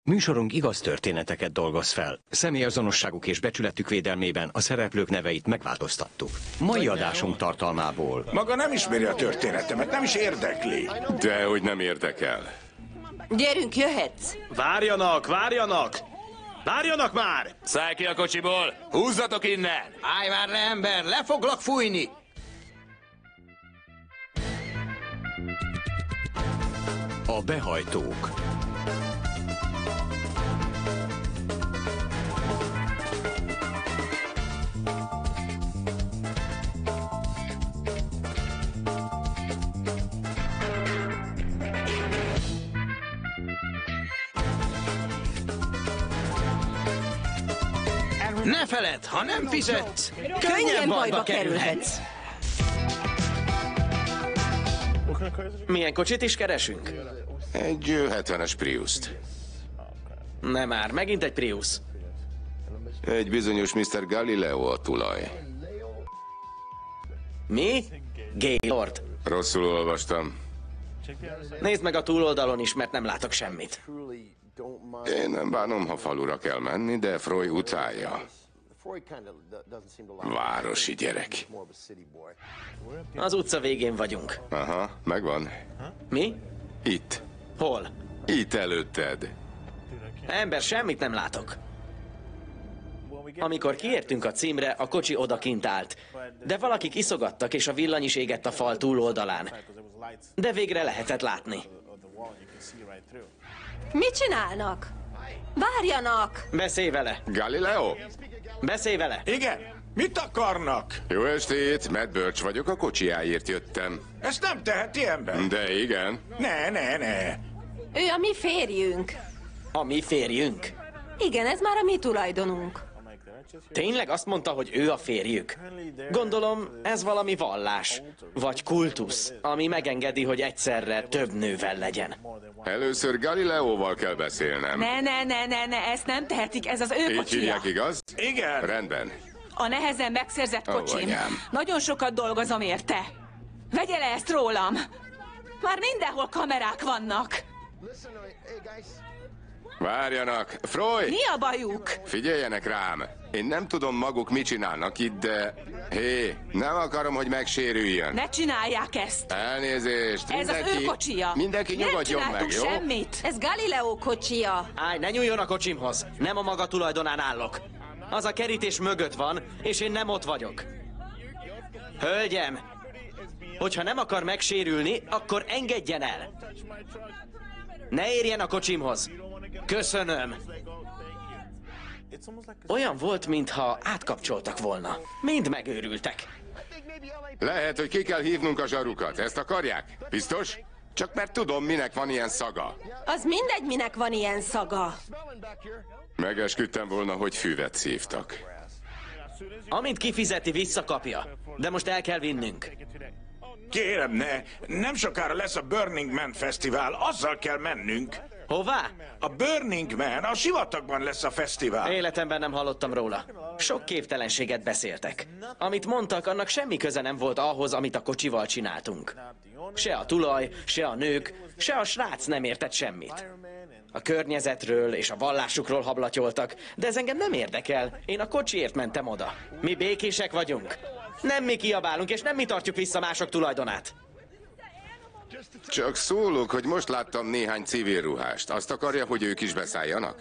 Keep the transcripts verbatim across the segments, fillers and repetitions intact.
Műsorunk igaz történeteket dolgoz fel. Személyazonosságuk és becsületük védelmében a szereplők neveit megváltoztattuk. Mai adásunk tartalmából... Maga nem ismeri a történetemet, nem is érdekli. Dehogy nem érdekel. Gyerünk, jöhetsz! Várjanak, várjanak! Várjanak már! Szállj ki a kocsiból! Húzzatok innen! Állj már le, ember! Le foglak fújni! A behajtók. Ne feledd, ha nem fizetsz, Könnyen bajba kerülhetsz. Milyen kocsit is keresünk? Egy ö, hetvenes Priust. Nem már, megint egy Prius. Egy bizonyos miszter Galileo a tulaj. Mi? Gaylord. Rosszul olvastam. Nézd meg a túloldalon is, mert nem látok semmit. Én nem bánom, ha falura kell menni, de Froy utálja. Városi gyerek. Az utca végén vagyunk. Aha, megvan. Mi? Itt. Hol? Itt előtted. Ember, semmit nem látok. Amikor kiértünk a címre, a kocsi odakint állt. De valakik iszogattak, és a villany is égett a fal túloldalán. De végre lehetett látni. Mit csinálnak? Várjanak! Beszélj vele! Galileo? Beszélj vele! Igen? Mit akarnak? Jó estét, Matt Birch vagyok, a kocsiáért jöttem. Ezt nem teheti ember. De igen. Ne, ne, ne. Ő a mi férjünk. A mi férjünk. Igen, ez már a mi tulajdonunk. Tényleg azt mondta, hogy ő a férjük? Gondolom, ez valami vallás, vagy kultusz, ami megengedi, hogy egyszerre több nővel legyen. Először Galileóval kell beszélnem. Ne, ne, ne, ne, ne, ezt nem tehetik, ez az ő Így kocsija. hívják, igaz? Igen. Rendben. A nehezen megszerzett Ó, kocsim. anyám. Nagyon sokat dolgozom érte. Vegye le ezt rólam. Már mindenhol kamerák vannak. Várjanak. Froy! Mi a bajuk? Figyeljenek rám! Én nem tudom maguk mit csinálnak itt, de... Hé, nem akarom, hogy megsérüljön. Ne csinálják ezt. Elnézést, Ez mindenki... az ő kocsija. Mindenki Nem nyugodjon meg, csináltunk jó? semmit. Ez Galileo kocsija. Állj, ne nyúljon a kocsimhoz! Nem a maga tulajdonán állok. Az a kerítés mögött van, és én nem ott vagyok. Hölgyem! Hogyha nem akar megsérülni, akkor engedjen el! Ne érjen a kocsimhoz! Köszönöm! Olyan volt, mintha átkapcsoltak volna. Mind megőrültek. Lehet, hogy ki kell hívnunk a zsarukat. Ezt akarják? Biztos? Csak mert tudom, minek van ilyen szaga. Az mindegy, minek van ilyen szaga. Megesküdtem volna, hogy füvet szívtak. Amint kifizeti, visszakapja. De most el kell vinnünk. Kérem, ne. Nem sokára lesz a Burning Man fesztivál, azzal kell mennünk. Hová? A Burning Man, a sivatagban lesz a fesztivál. Életemben nem hallottam róla. Sok képtelenséget beszéltek. Amit mondtak, annak semmi köze nem volt ahhoz, amit a kocsival csináltunk. Se a tulaj, se a nők, se a srác nem értett semmit. A környezetről és a vallásukról hablatyoltak, de ez engem nem érdekel. Én a kocsiért mentem oda. Mi békések vagyunk. Nem mi kiabálunk, és nem mi tartjuk vissza mások tulajdonát. Csak szólok, hogy most láttam néhány civil ruhást. Azt akarja, hogy ők is beszálljanak?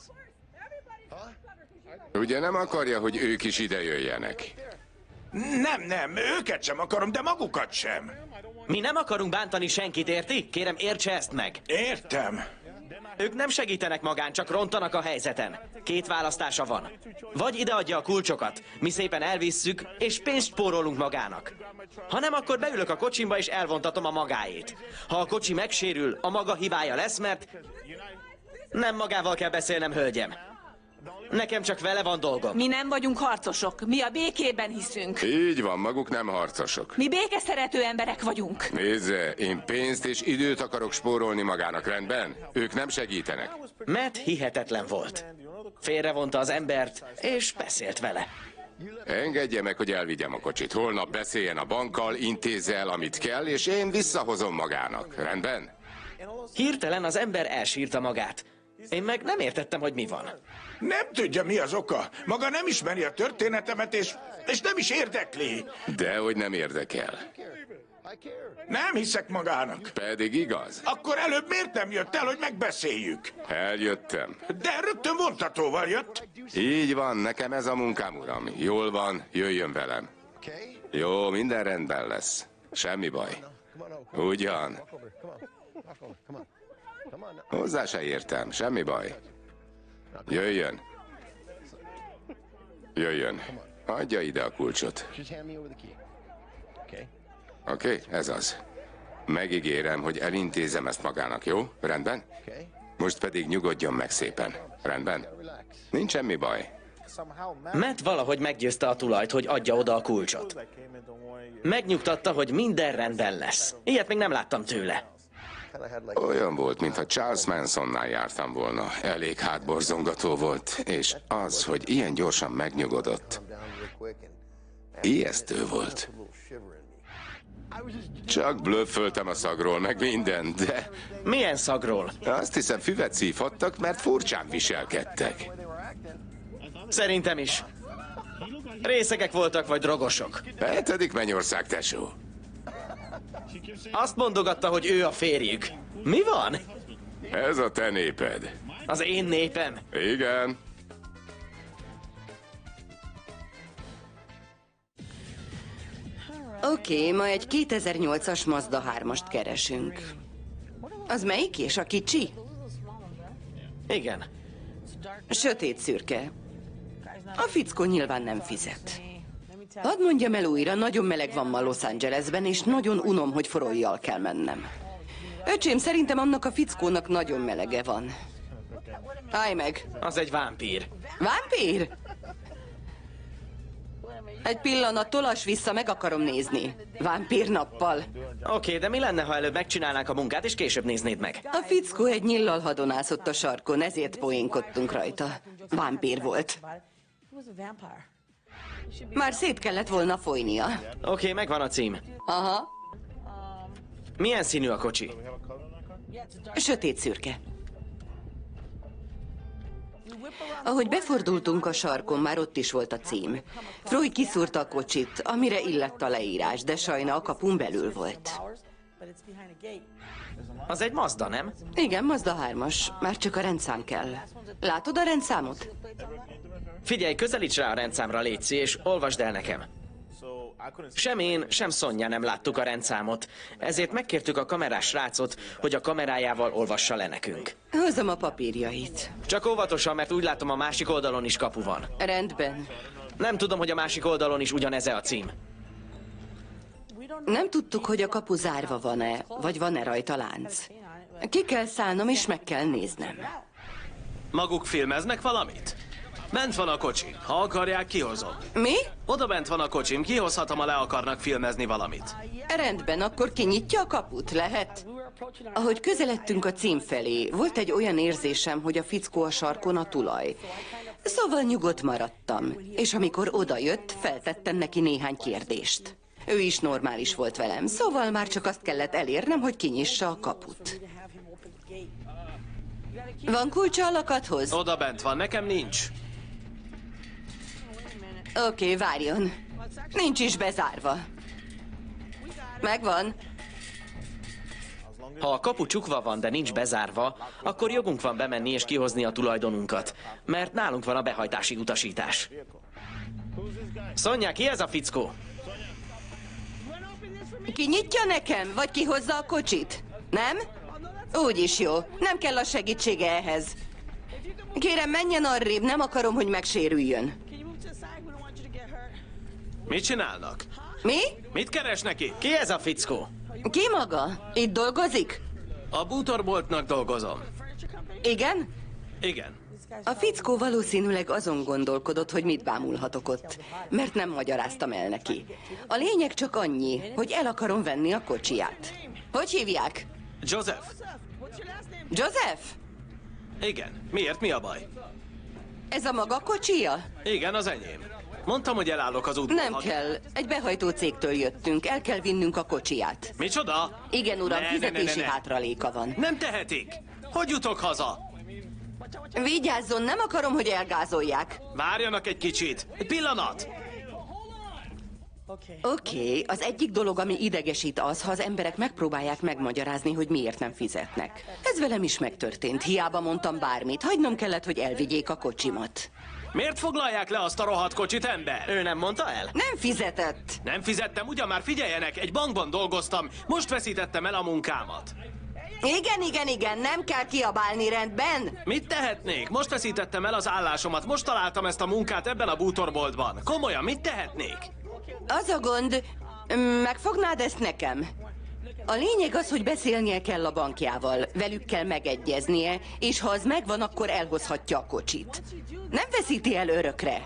Ugye nem akarja, hogy ők is ide jöjjenek? Nem, nem, őket sem akarom, de magukat sem. Mi nem akarunk bántani senkit, érti? Kérem, értse ezt meg. Értem. Ők nem segítenek magán, csak rontanak a helyzeten. Két választása van. Vagy ideadja a kulcsokat, mi szépen elvisszük, és pénzt spórolunk magának. Ha nem, akkor beülök a kocsimba, és elvontatom a magáét. Ha a kocsi megsérül, a maga hibája lesz, mert... Nem magával kell beszélnem, hölgyem. Nekem csak vele van dolgom. Mi nem vagyunk harcosok, mi a békében hiszünk. Így van, maguk nem harcosok. Mi békeszerető emberek vagyunk. Nézze, én pénzt és időt akarok spórolni magának, rendben? Ők nem segítenek. Matt hihetetlen volt. Félrevonta az embert, és beszélt vele. Engedje meg, hogy elvigyem a kocsit. Holnap beszéljen a bankkal, intézze el, amit kell, és én visszahozom magának. Rendben? Hirtelen az ember elsírta magát. Én meg nem értettem, hogy mi van. Nem tudja, mi az oka. Maga nem ismeri a történetemet, és, és nem is érdekli. Dehogy nem érdekel. Nem hiszek magának. Pedig igaz. Akkor előbb miért nem jött el, hogy megbeszéljük? Eljöttem. De rögtön vontatóval jött. Így van, nekem ez a munkám, uram. Jól van, jöjjön velem. Jó, minden rendben lesz. Semmi baj. Ugyan. Hozzá se értem, semmi baj. Jöjjön. Jöjjön. Adja ide a kulcsot. Oké, okay, ez az. Megígérem, hogy elintézem ezt magának, jó? Rendben? Most pedig nyugodjon meg szépen. Rendben? Nincs semmi baj. Matt valahogy meggyőzte a tulajt, hogy adja oda a kulcsot. Megnyugtatta, hogy minden rendben lesz. Ilyet még nem láttam tőle. Olyan volt, mintha Charles Mansonnál jártam volna. Elég hátborzongató volt, és az, hogy ilyen gyorsan megnyugodott, ijesztő volt. Csak blöfföltem a szagról, meg minden, de Milyen szagról? azt hiszem füvet szívhattak, mert furcsán viselkedtek. Szerintem is. Részegek voltak, vagy drogosok. Hetedik mennyország, tesó. Azt mondogatta, hogy ő a férjük. Mi van? Ez a te néped. Az én népem. Igen. Oké, okay, ma egy kétezer-nyolcas Mazda hármast keresünk. Az melyik és a kicsi? Igen. Sötét szürke. A fickó nyilván nem fizet. Hadd mondjam el újra, nagyon meleg van ma Los Angelesben, és nagyon unom, hogy forollyal kell mennem. Öcsém, szerintem annak a fickónak nagyon melege van. Állj meg! Az egy vámpír. Vámpír? Egy pillanat, tolass vissza, meg akarom nézni. Vámpír nappal. Oké, okay, de mi lenne, ha előbb megcsinálnánk a munkát, és később néznéd meg? A fickó egy nyillal hadonászott a sarkon, ezért poénkodtunk rajta. Vámpír volt. Már szét kellett volna folynia. Oké, okay, megvan a cím. Aha, Milyen színű a kocsi? sötét szürke. Ahogy befordultunk a sarkon, már ott is volt a cím. Froy kiszúrta a kocsit, amire illett a leírás, de sajna a kapun belül volt. Az egy Mazda, nem? Igen, Mazda hármas, már csak a rendszám kell. Látod a rendszámot? Figyelj, közelíts rá a rendszámra, létszi, és olvasd el nekem. Sem én, sem Sonja nem láttuk a rendszámot, ezért megkértük a kamerás srácot, hogy a kamerájával olvassa le nekünk. Hozom a papírjait. Csak óvatosan, mert úgy látom, a másik oldalon is kapu van. Rendben. Nem tudom, hogy a másik oldalon is ugyanez a cím. Nem tudtuk, hogy a kapu zárva van-e, vagy van-e rajta lánc. Ki kell szállnom, és meg kell néznem. Maguk filmeznek valamit? Bent van a kocsi. Ha akarják, kihozom. Mi? Oda bent van a kocsim, kihozhatom, ha le akarnak filmezni valamit. Rendben, akkor kinyitja a kaput, lehet? Ahogy közeledtünk a cím felé, volt egy olyan érzésem, hogy a fickó a sarkon a tulaj. Szóval nyugodt maradtam, és amikor odajött, feltettem neki néhány kérdést. Ő is normális volt velem, szóval már csak azt kellett elérnem, hogy kinyissa a kaput. Van kulcsa a lakathoz? Oda bent van, nekem nincs. Oké, okay, várjon. Nincs is bezárva. Megvan. Ha a kapu csukva van, de nincs bezárva, akkor jogunk van bemenni és kihozni a tulajdonunkat, mert nálunk van a behajtási utasítás. Sonja, ki ez a fickó? Ki nyitja nekem, vagy ki hozza a kocsit? Nem? Úgyis jó. Nem kell a segítsége ehhez. Kérem, menjen arrébb, nem akarom, hogy megsérüljön. Mit csinálnak? Mi? Mit keresnek itt? Ki ez a fickó? Ki maga? Itt dolgozik? A bútorboltnak dolgozom. Igen? Igen. A fickó valószínűleg azon gondolkodott, hogy mit bámulhatok ott, mert nem magyaráztam el neki. A lényeg csak annyi, hogy el akarom venni a kocsiját. Hogy hívják? Joseph. Joseph? Igen. Miért? Mi a baj? Ez a maga kocsija? Igen, az enyém. Mondtam, hogy elállok az útban. Nem ha... kell. Egy behajtó cégtől jöttünk. El kell vinnünk a kocsiját. Micsoda? Igen, uram, Ne, ne, fizetési ne, ne, ne. hátraléka van. Nem tehetik. Hogy jutok haza? Vigyázzon, nem akarom, hogy elgázolják. Várjanak egy kicsit. Egy pillanat. Oké, okay, az egyik dolog, ami idegesít az, ha az emberek megpróbálják megmagyarázni, hogy miért nem fizetnek. Ez velem is megtörtént, hiába mondtam bármit, hagynom kellett, hogy elvigyék a kocsimat. Miért foglalják le azt a rohadt kocsit, ember? Ő nem mondta el? Nem fizetett! Nem fizettem, ugyan már figyeljenek, egy bankban dolgoztam, most veszítettem el a munkámat. Igen, igen, igen, nem kell kiabálni, rendben? Mit tehetnék? Most veszítettem el az állásomat, most találtam ezt a munkát ebben a bútorboltban. Komolyan, mit tehetnék? Az a gond, megfognád ezt nekem? A lényeg az, hogy beszélnie kell a bankjával, velük kell megegyeznie, és ha az megvan, akkor elhozhatja a kocsit. Nem veszíti el örökre.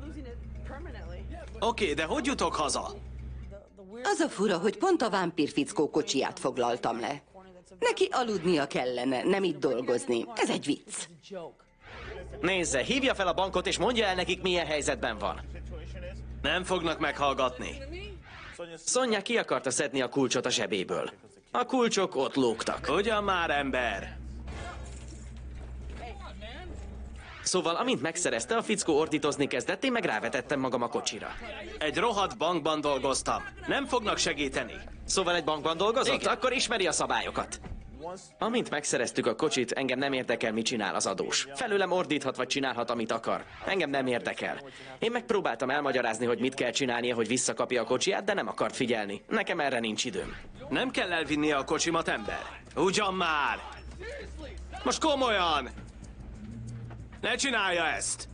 Oké, de hogy jutok haza? Az a fura, hogy pont a vámpírfickó kocsiját foglaltam le. Neki aludnia kellene, nem itt dolgozni. Ez egy vicc. Nézze, hívja fel a bankot, és mondja el nekik, milyen helyzetben van. Nem fognak meghallgatni. Szonya ki akarta szedni a kulcsot a zsebéből. A kulcsok ott lógtak. Ugyan már, ember? Szóval, amint megszerezte, a fickó ordítozni kezdett, én meg rávetettem magam a kocsira. Egy rohadt bankban dolgoztam. Nem fognak segíteni. Szóval egy bankban dolgozott? Igen. Akkor ismeri a szabályokat. Amint megszereztük a kocsit, engem nem érdekel, mit csinál az adós. Felőlem ordíthat vagy csinálhat, amit akar. Engem nem érdekel. Én megpróbáltam elmagyarázni, hogy mit kell csinálnia, hogy visszakapja a kocsiját, de nem akart figyelni. Nekem erre nincs időm. Nem kell elvinnie a kocsimat, ember. Ugyan már! Most komolyan! Ne csinálja ezt!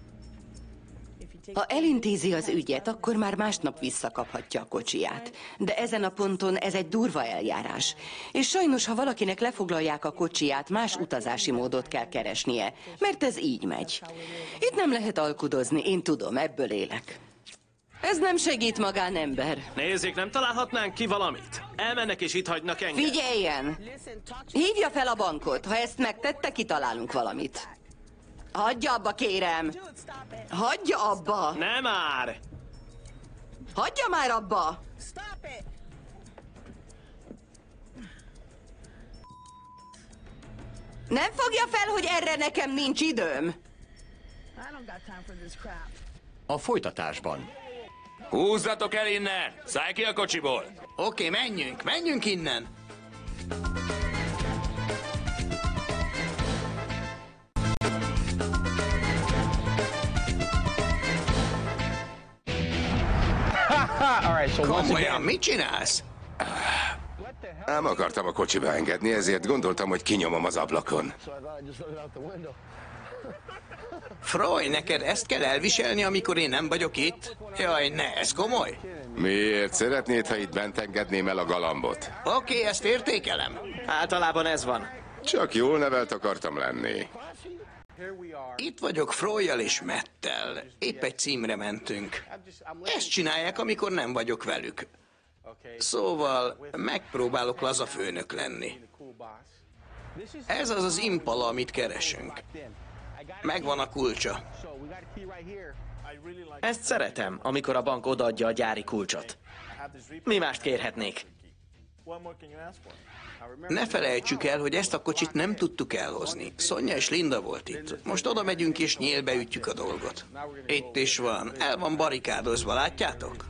Ha elintézi az ügyet, akkor már másnap visszakaphatja a kocsiját. De ezen a ponton ez egy durva eljárás. És sajnos, ha valakinek lefoglalják a kocsiját, más utazási módot kell keresnie, mert ez így megy. Itt nem lehet alkudozni, én tudom, ebből élek. Ez nem segít magánember. Nézzék, nem találhatnánk ki valamit? Elmennek és itt hagynak engem. Figyeljen! Hívja fel a bankot, ha ezt megtette, kitalálunk valamit. Hagyja abba, kérem! Hagyja abba! Nem már! Hagyja már abba! Nem fogja fel, hogy erre nekem nincs időm? A folytatásban. Húzzatok el innen! Szállj ki a kocsiból! Oké, menjünk, menjünk innen. Komolyan, mit csinálsz? Nem akartam a kocsiba engedni, ezért gondoltam, hogy kinyomom az ablakon. Froy, neked ezt kell elviselni, amikor én nem vagyok itt? Jaj, ne, ez komoly. Miért szeretnéd, ha itt bent engedném el a galambot? Oké, ezt értékelem. Általában ez van. Csak jól nevelt akartam lenni. Itt vagyok Froyjal és Mattel. Épp egy címre mentünk. Ezt csinálják, amikor nem vagyok velük. Szóval megpróbálok laza főnök lenni. Ez az az Impala, amit keresünk. Megvan a kulcsa. Ezt szeretem, amikor a bank odaadja a gyári kulcsot. Mi mást kérhetnék? Ne felejtsük el, hogy ezt a kocsit nem tudtuk elhozni. Szonya és Linda volt itt. Most oda megyünk és nyílbe ütjük a dolgot. Itt is van. El van barikádozva, látjátok?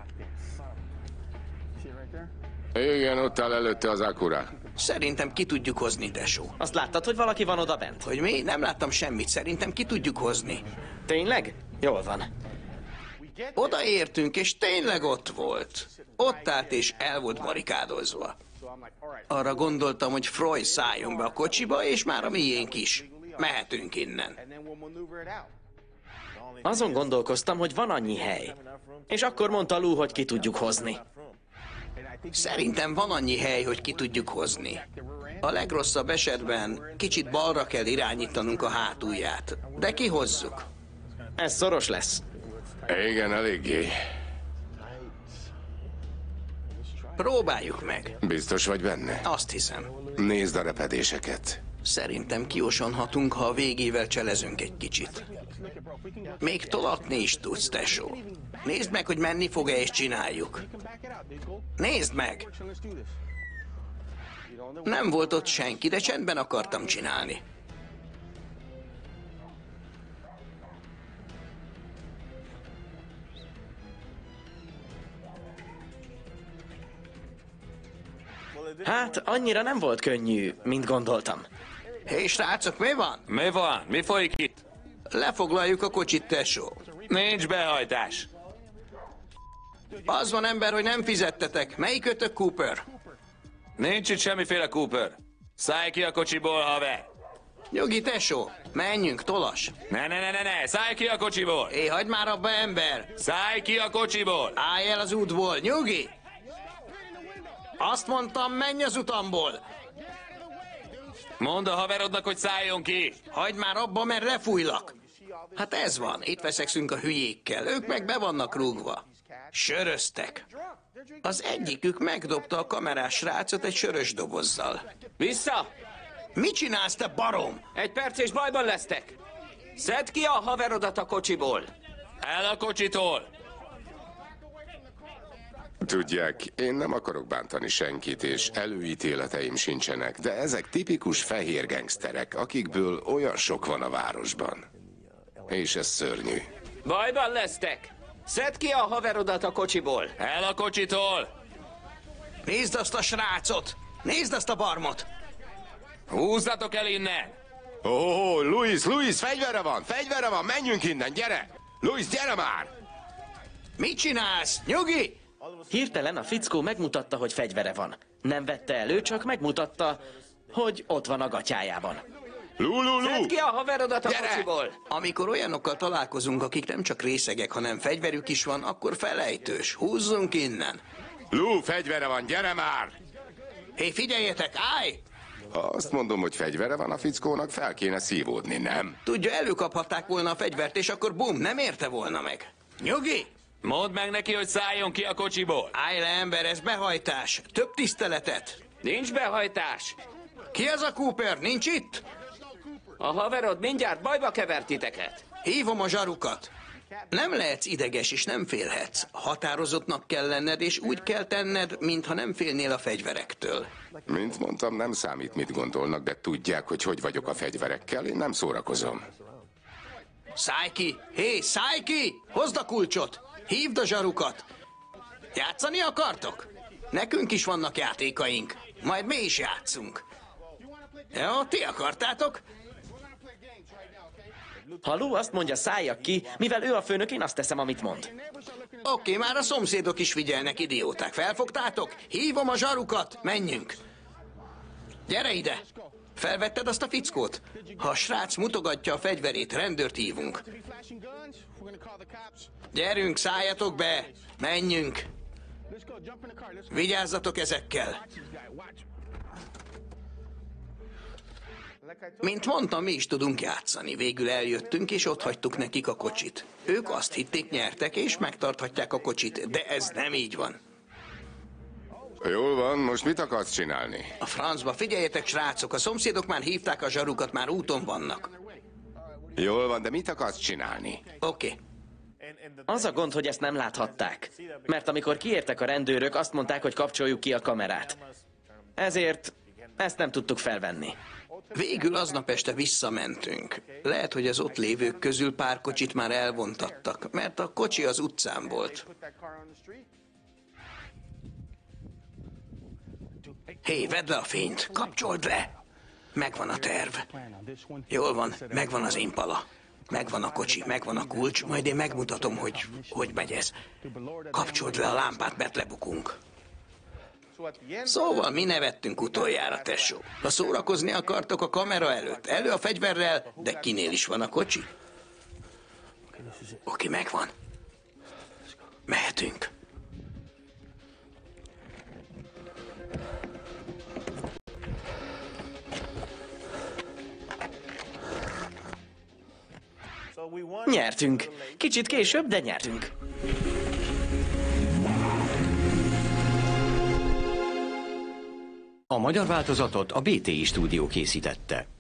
Igen, ott áll előtte az Acura. Szerintem ki tudjuk hozni, tesó. Azt láttad, hogy valaki van oda bent? Hogy mi? Nem láttam semmit. Szerintem ki tudjuk hozni. Tényleg? Jól van. Odaértünk, és tényleg ott volt. Ott állt, és el volt barikádozva. Arra gondoltam, hogy Froy szálljon be a kocsiba, és már a miénk is. Mehetünk innen. Azon gondolkoztam, hogy van annyi hely. És akkor mondta Lou, hogy ki tudjuk hozni. Szerintem van annyi hely, hogy ki tudjuk hozni. A legrosszabb esetben kicsit balra kell irányítanunk a hátulját. De kihozzuk. Ez szoros lesz. Igen, eléggé. Próbáljuk meg. Biztos vagy benne? Azt hiszem. Nézd a repedéseket. Szerintem kiosonhatunk, ha a végével cselezünk egy kicsit. Még tolatni is tudsz, tesó. Nézd meg, hogy menni fog-e, és csináljuk. Nézd meg! Nem volt ott senki, de csendben akartam csinálni. Hát, annyira nem volt könnyű, mint gondoltam. Hé, srácok, mi van? Mi van? Mi folyik itt? Lefoglaljuk a kocsit, tesó. Nincs behajtás. Az van, ember, hogy nem fizettetek. Melyikötök Cooper? Nincs itt semmiféle Cooper. Szállj ki a kocsiból, haver! Nyugi, tesó. Menjünk, tolas. Ne, ne, ne, ne, ne! Szállj ki a kocsiból! Hé, hagyd már abba, ember. Szállj ki a kocsiból! Állj el az útból, nyugi! Azt mondtam, menj az utamból. Mondd a haverodnak, hogy szálljon ki! Hagyd már abba, mert lefújlak. Hát ez van, itt veszekszünk a hülyékkel. Ők meg be vannak rúgva. Söröztek. Az egyikük megdobta a kamerás srácot egy sörös dobozzal. Vissza! Mit csinálsz, te barom? Egy perc és bajban lesztek. Szedd ki a haverodat a kocsiból. El a kocsitól! Tudják, én nem akarok bántani senkit, és előítéleteim sincsenek, de ezek tipikus fehér gengszterek, akikből olyan sok van a városban. És ez szörnyű. Bajban lesztek. Szedd ki a haverodat a kocsiból. El a kocsitól! Nézd azt a srácot! Nézd azt a barmot! Húzzatok el innen! Ó, oh, oh, Louis, Louis, fegyvere van, fegyvere van, menjünk innen, gyere! Louis, gyere már! Mit csinálsz? Nyugi! Hirtelen a fickó megmutatta, hogy fegyvere van. Nem vette elő, csak megmutatta, hogy ott van a gatyájában. Lú, lú, lú! Szedd ki a haverodat a Gyere! kocsiból. Amikor olyanokkal találkozunk, akik nem csak részegek, hanem fegyverük is van, akkor felejtős. Húzzunk innen. Lú, fegyvere van, gyere már! Hé, figyeljetek, állj! Ha azt mondom, hogy fegyvere van a fickónak, fel kéne szívódni, nem? Tudja, előkaphatták volna a fegyvert, és akkor bum, nem érte volna meg. Nyugi! Mondd meg neki, hogy szálljon ki a kocsiból! Állj le, ember, ez behajtás. Több tiszteletet. Nincs behajtás. Ki az a Cooper? Nincs itt? A haverod mindjárt bajba kevert titeket. Hívom a zsarukat. Nem lehetsz ideges, és nem félhetsz. Határozottnak kell lenned, és úgy kell tenned, mintha nem félnél a fegyverektől. Mint mondtam, nem számít, mit gondolnak, de tudják, hogy hogy vagyok a fegyverekkel, én nem szórakozom. Szállj ki! Hé, szállj ki! Hozd a kulcsot! Hívd a zsarukat! Játszani akartok? Nekünk is vannak játékaink. Majd mi is játszunk. Jó, ti akartátok? Ha Lou azt mondja, szálljak ki, mivel ő a főnök, én azt teszem, amit mond. Oké, már a szomszédok is figyelnek, idióták. Felfogtátok? Hívom a zsarukat, menjünk. Gyere ide! Felvetted azt a fickót? Ha a srác mutogatja a fegyverét, rendőrt hívunk. Gyerünk, szálljatok be! Menjünk! Vigyázzatok ezekkel! Mint mondtam, mi is tudunk játszani. Végül eljöttünk, és ott hagytuk nekik a kocsit. Ők azt hitték, nyertek, és megtarthatják a kocsit, de ez nem így van. Jól van, most mit akarsz csinálni? A francba, figyeljetek, srácok, a szomszédok már hívták a zsarukat, már úton vannak. Jól van, de mit akarsz csinálni? Oké. Okay. Az a gond, hogy ezt nem láthatták. Mert amikor kiértek a rendőrök, azt mondták, hogy kapcsoljuk ki a kamerát. Ezért ezt nem tudtuk felvenni. Végül aznap este visszamentünk. Lehet, hogy az ott lévők közül pár kocsit már elvontattak, mert a kocsi az utcán volt. Hé, vedd le a fényt, kapcsold le! Megvan a terv. Jól van, megvan az impala. Megvan a kocsi, megvan a kulcs, majd én megmutatom, hogy hogy megy ez. Kapcsold le a lámpát, mert lebukunk. Szóval mi nevettünk utoljára, tesó. Ha szórakozni akartok a kamera előtt, elő a fegyverrel, de kinél is van a kocsi? Oké, megvan. Mehetünk. Nyertünk. Kicsit később, de nyertünk. A magyar változatot a bé té i stúdió készítette.